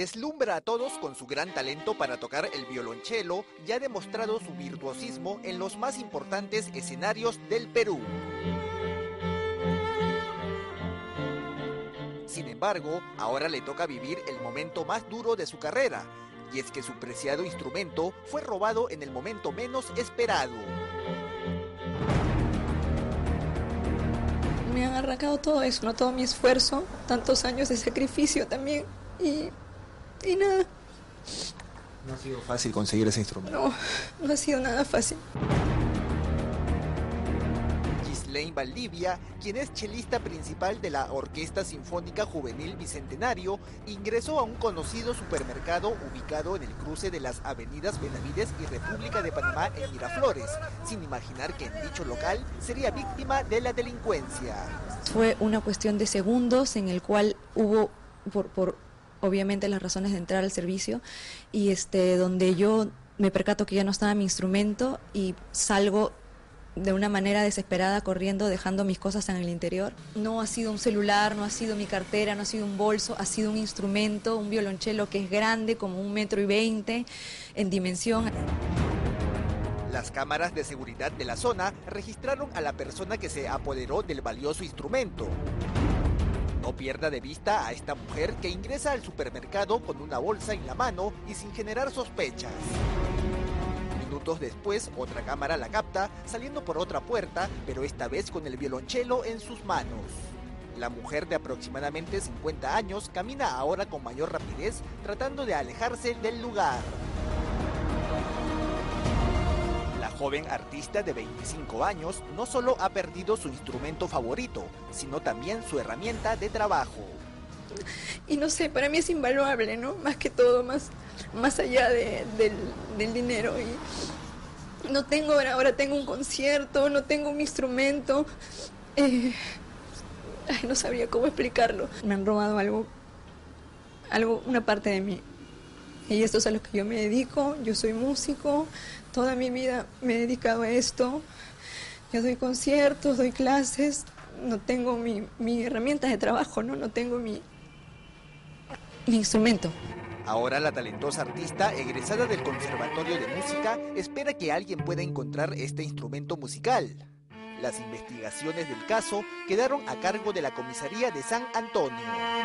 Deslumbra a todos con su gran talento para tocar el violonchelo y ha demostrado su virtuosismo en los más importantes escenarios del Perú. Sin embargo, ahora le toca vivir el momento más duro de su carrera, y es que su preciado instrumento fue robado en el momento menos esperado. Me han arrancado todo eso, ¿no? Todo mi esfuerzo, tantos años de sacrificio también, y nada. No ha sido fácil conseguir ese instrumento. No ha sido nada fácil. Gislaine Valdivia, quien es chelista principal de la Orquesta Sinfónica Juvenil Bicentenario, ingresó a un conocido supermercado ubicado en el cruce de las avenidas Benavides y República de Panamá en Miraflores, sin imaginar que en dicho local sería víctima de la delincuencia. Fue una cuestión de segundos en el cual hubo, por obviamente las razones de entrar al servicio, y donde yo me percato que ya no estaba mi instrumento y salgo de una manera desesperada corriendo, dejando mis cosas en el interior. No ha sido un celular, no ha sido mi cartera, no ha sido un bolso, ha sido un instrumento, un violonchelo que es grande, como 1,20 m en dimensión. Las cámaras de seguridad de la zona registraron a la persona que se apoderó del valioso instrumento. No pierda de vista a esta mujer que ingresa al supermercado con una bolsa en la mano y sin generar sospechas. Minutos después, otra cámara la capta saliendo por otra puerta, pero esta vez con el violonchelo en sus manos. La mujer de aproximadamente 50 años camina ahora con mayor rapidez, tratando de alejarse del lugar. La joven artista de 25 años no solo ha perdido su instrumento favorito, sino también su herramienta de trabajo. Y no sé, para mí es invaluable, ¿no? Más que todo, más allá del dinero. Y no tengo, ahora tengo un concierto, no tengo un instrumento. No sabría cómo explicarlo. Me han robado algo, una parte de mí. Y esto es a lo que yo me dedico. Yo soy músico, toda mi vida me he dedicado a esto. Yo doy conciertos, doy clases, no tengo mi herramienta de trabajo, no tengo mi instrumento. Ahora la talentosa artista, egresada del Conservatorio de Música, espera que alguien pueda encontrar este instrumento musical. Las investigaciones del caso quedaron a cargo de la Comisaría de San Antonio.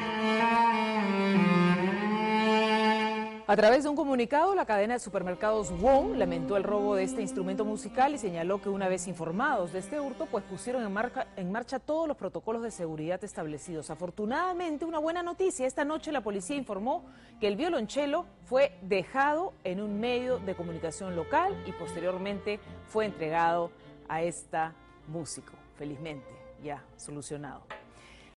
A través de un comunicado, la cadena de supermercados WOM lamentó el robo de este instrumento musical y señaló que una vez informados de este hurto, pues pusieron en marcha todos los protocolos de seguridad establecidos. Afortunadamente, una buena noticia, esta noche la policía informó que el violonchelo fue dejado en un medio de comunicación local y posteriormente fue entregado a esta músico. Felizmente, ya solucionado.